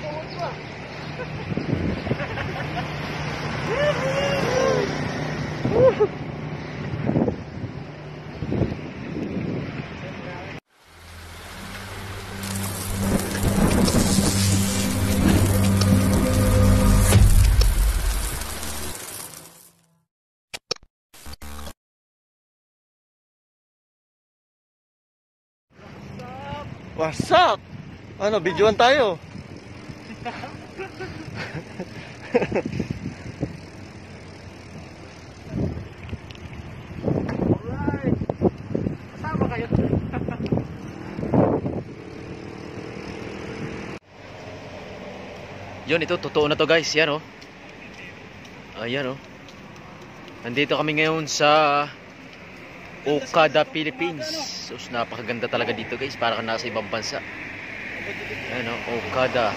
What's up? Ano, videoan tayo. Alright. Kasama kayo. Yun, ito, totoo na to guys. Yan oh. Ayan oh. Nandito kami ngayon sa Okada, Philippines. So, napakaganda talaga dito guys. Para ka nasa ibang bansa. Ayan oh, Okada.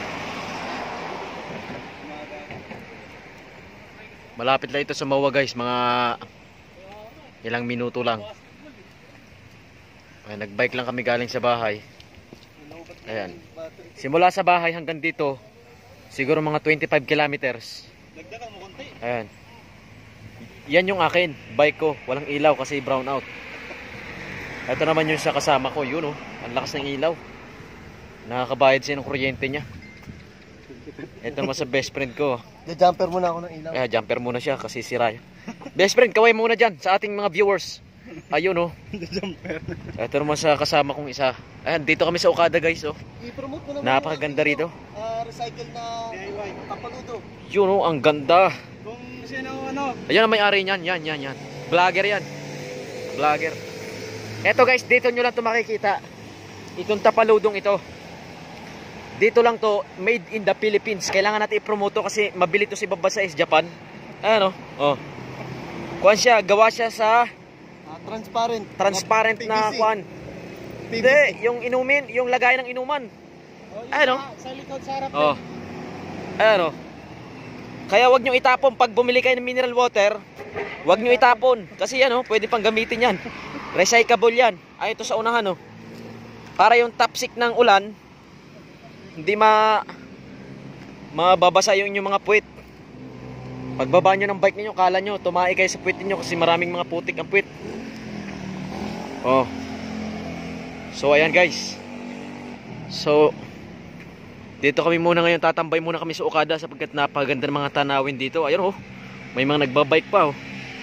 Malapit lang ito sa Mawa guys. Mga ilang minuto lang. Ayan, nagbike lang kami galing sa bahay. Ayan. Simula sa bahay hanggang dito, siguro mga 25 kilometers. Ayan. Yan yung akin, bike ko. Walang ilaw kasi brown out. Ito naman yung sa kasama ko. Yun oh, ang lakas ng ilaw. Nakakabayad siya ng kuryente niya. Ito naman sa best friend ko. Jumper muna ako ng ilaw. Jumper muna siya kasi sira. Best friend, kaway muna dyan sa ating mga viewers. Ayun oh. Jumper. Ito naman sa kasama kong isa. Ayan, dito kami sa Okada guys oh. I-promote mo naman. Napakaganda rito. Recycle na DIY. Tapaludo. Yun oh, ang ganda. Kung sino ano. Ayan ang may-ari niyan. Yan. Vlogger yan. Vlogger. Eto guys, dito nyo lang ito makikita. Itong tapaludong ito. Dito lang to, made in the Philippines. Kailangan natin i-promote to kasi mabili to sa ibang bansa is Japan. Ano? Oh. Kuan siya, gawa siya sa transparent na kuan. Hindi, yung inumin, yung lagay ng inuman. Ano? Sa likod sa harap. Oh. Ano? Kaya wag nyo itapon pag bumili kayo ng mineral water. Wag nyo itapon kasi yan oh, pwede pang gamitin yan. Recyclable yan. Ay ito sa unahan oh. Para yung topsik ng ulan hindi mababasa yung inyong mga puwit. Pagbaba nyo ng bike ninyo, kala nyo tumae kayo sa puwit ninyo kasi maraming mga putik ang puwit. Oh. So ayan guys. So dito kami muna ngayon, tatambay muna kami sa Okada sapagkat napaganda ng mga tanawin dito. Ayun oh. May mga nagbabike pa oh.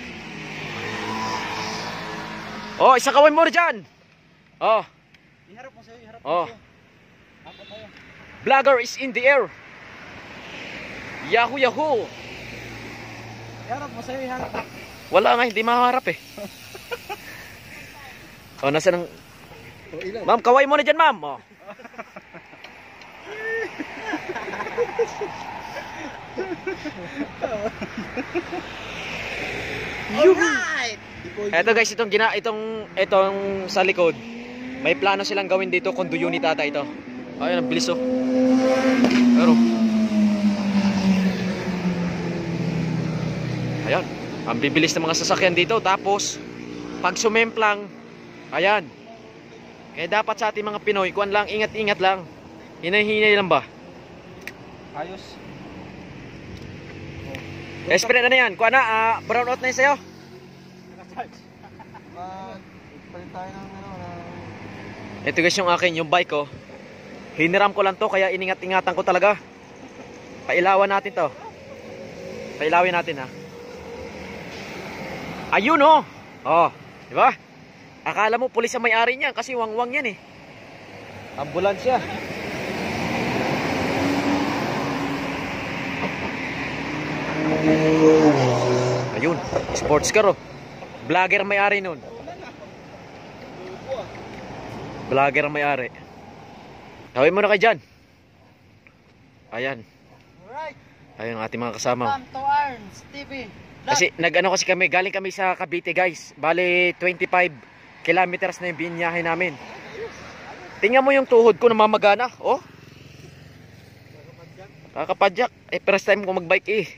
Oh, isa kaway mo na dyan. Oh. Iharap mo sa'yo, iharap Oh. mo sa'yo. Ako tayo. Vlogger is in the air. Yahoo Yahoo. Iharap mo sa'yo, iharap. Wala nga, hindi maharap eh. Oh, nasa ng... Ma'am, kaway mo na dyan ma'am. Oh. Alright! Eto guys, itong sa likod. May plano silang gawin dito kung duyo ni tata ito. Ayun, ang bilis oh. Pero ayan, ang bibilis ng mga sasakyan dito. Tapos pag sumemplang, ayan. Kaya dapat sa ating mga Pinoy, kuan lang, ingat-ingat lang. Hinay-hinay lang ba? Ayos. Esprit na yan. Kuan na, brown out na yun sa'yo. Palit tayo ng Ito guys yung akin, yung bike ko. Hiniram ko lang to kaya iningat-ingatan ko talaga. Pailawan natin to. Pailawin natin ha. Ayun oh. Oh, di ba? Akala mo pulis ang may-ari niyan kasi wangwang yan eh. ambulansya. Ayun, sports car oh. Vlogger ang may-ari nun. Vlogger ang may-ari. Tawin mo na kayo dyan. Ayan. Ayun ang ating mga kasama. Come to Arms TV. Kasi nag-ano kasi kami, galing kami sa Cavite guys. Bale 25 kilometers na yung binyahe namin. Tingnan mo yung tuhod ko namamagana. Oh. Kakapadyak. Eh first time ko magbike eh.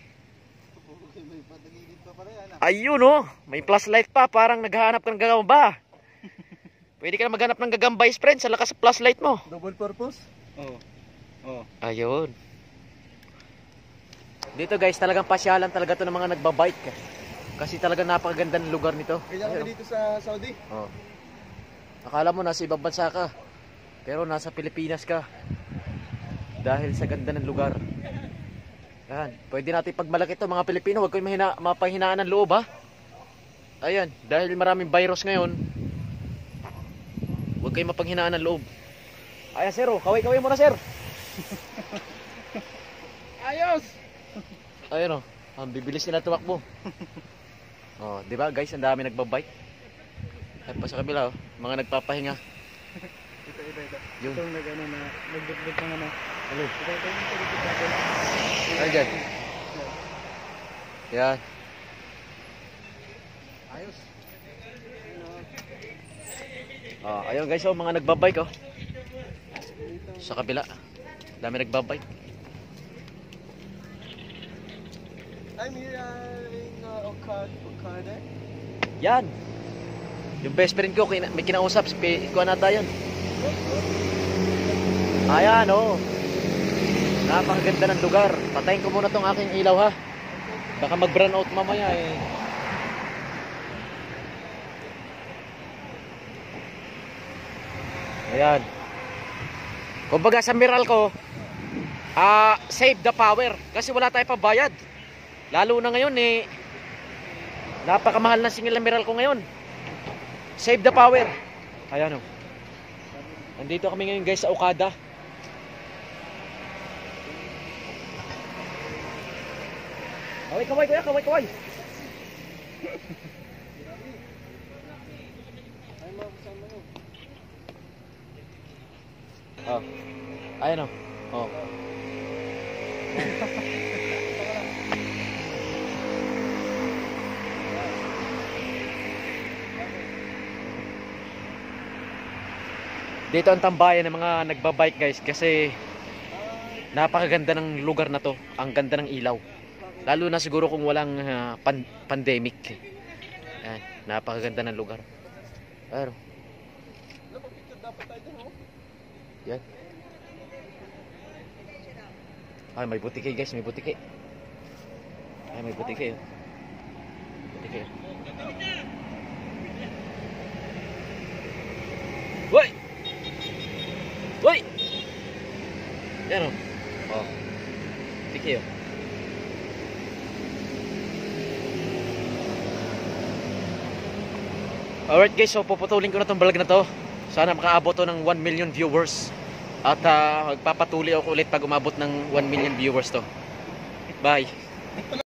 Ayun oh. May flashlight pa. Parang naghahanap ka ng gagamba. Pwede ka na maghanap ng gagamba friend sa lakas sa flashlight mo. Double purpose? Oo. Oh. Ayun. Dito guys, talagang pasyalan talaga to ng mga nagbabike. Kasi talagang napakaganda ng lugar nito. Kaya ka dito sa Saudi. Oh. Akala mo nasa ibang bansa ka. Pero nasa Pilipinas ka. Dahil sa ganda ng lugar. Yan. Pwede natin pagmalaki ito mga Pilipino. Huwag kayong mapahinaan ng loob ha. Ayan. Dahil maraming virus ngayon. Huwag kayong mapanghinaan ng loob. Ayan sir, oh. Kaway-kaway muna sir. Ayos! Ayun oh. Ang bibilis nila tumakbo. Oh, di ba guys, ang dami nagbabike. At pa sa kabila oh, mga nagpapahinga. Ito. Yun. Itong nag-ano na, nagdugdug ng ano. Ano? Ito yung nagdugdug natin. Ayun dyan. Yan. Ayos. Oh, ayun guys, oh, mga nagbabike oh. Sa kabila. Dami nagbabike. I'm here in Okada. Yan. Yung best friend ko, may kinausap. Kuha na tayo yun. Ayan, oh. Napakaganda ng lugar. Patayin ko muna tong aking ilaw, ha. Baka mag-brown out mamaya, eh. Ayan. Kumbaga sa Meralco, save the power. Kasi wala tayong pabayad. Lalo na ngayon, eh. Napakamahal na single na Meralco ngayon. Save the power. Ayan o. Nandito kami ngayon guys sa Okada. Kaway kuya, kaway. Oh. Ayan o. Oh. Dito ang tambayan ng mga nagbabike guys kasi napakaganda ng lugar na to. Ang ganda ng ilaw. Lalo na siguro kung walang pandemic. Ayan, napakaganda ng lugar. Pero yan. Ay, may butike guys, may butike. Ay, may butike. Butike. Woy! Woy! Yan o. Oh. Butike o. Alright guys, so puputulin ko na tong vlog na to. Sana makaabot to ng 1 million viewers. At magpapatuloy ako ulit pag umabot ng 1 million viewers to. Bye!